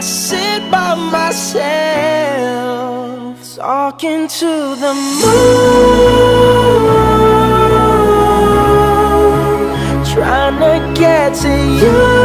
sit by myself, talking to the moon, trying to get to you.